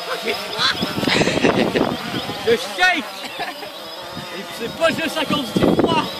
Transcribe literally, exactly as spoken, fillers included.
j'ai froid. Je shake. Et c'est pas juste à cause du froid.